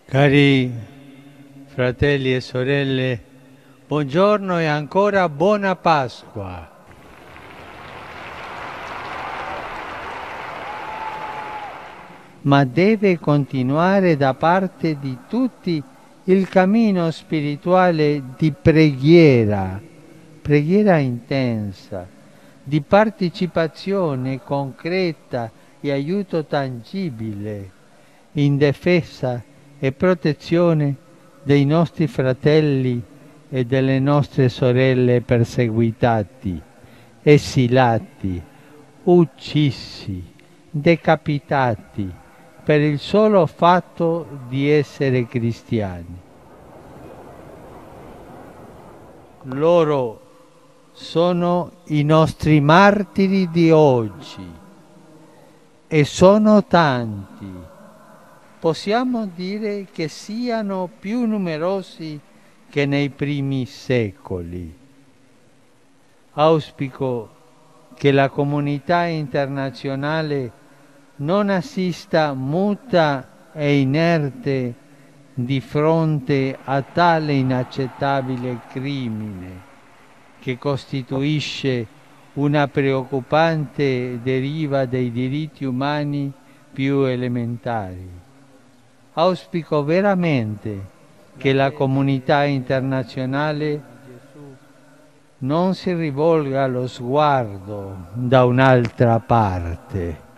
Cari fratelli e sorelle, buongiorno e ancora buona Pasqua. Ma deve continuare da parte di tutti il cammino spirituale di preghiera intensa, di partecipazione concreta e aiuto tangibile in difesa e protezione dei nostri fratelli e delle nostre sorelle perseguitati, esilati, uccisi, decapitati per il solo fatto di essere cristiani. Loro sono i nostri martiri di oggi e sono tanti. Possiamo dire che siano più numerosi che nei primi secoli. Auspico che la comunità internazionale non assista muta e inerte di fronte a tale inaccettabile crimine che costituisce una preoccupante deriva dei diritti umani più elementari. Auspico veramente che la comunità internazionale non si rivolga lo sguardo da un'altra parte.